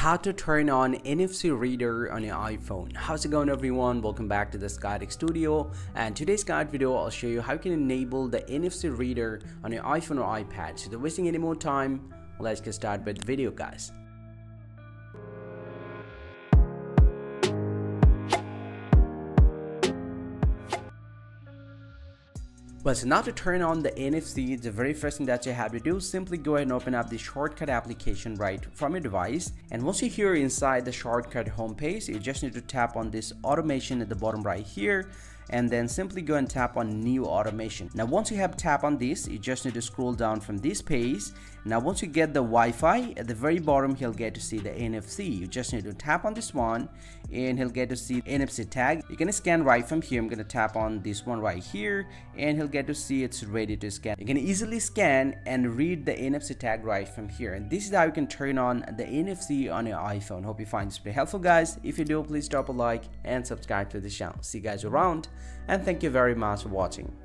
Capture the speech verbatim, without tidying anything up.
How to turn on N F C reader on your iPhone. How's it going, everyone? Welcome back to the Skytech Studio, and today's guide video I'll show you how you can enable the N F C reader on your iPhone or iPad. So without wasting any more time, let's get started with the video, guys. Well, so now to turn on the N F C, the very first thing that you have to do is simply go ahead and open up the shortcut application right from your device. And once you're here inside the shortcut homepage, you just need to tap on this automation at the bottom right here, and then simply go and tap on new automation. Now once you have tap on this, you just need to scroll down from this page. Now once you get the Wi-Fi, at the very bottom he'll get to see the N F C. You just need to tap on this one and he'll get to see N F C tag. You can scan right from here. I'm going to tap on this one right here and he'll get to see it's ready to scan. You can easily scan and read the N F C tag right from here, and this is how you can turn on the N F C on your iPhone. Hope you find this pretty helpful, guys. If you do, please drop a like and subscribe to the channel. See you guys around, and thank you very much for watching.